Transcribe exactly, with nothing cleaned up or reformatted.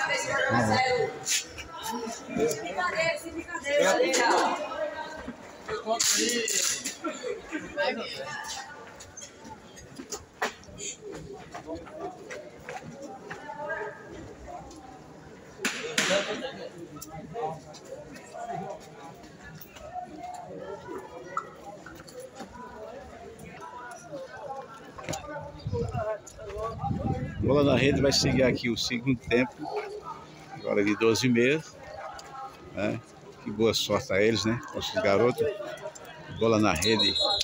Bola na Rede vai seguir aqui o segundo tempo, agora de doze e meia, né? Que boa sorte a eles, né? Com esses garotos. Bola na Rede.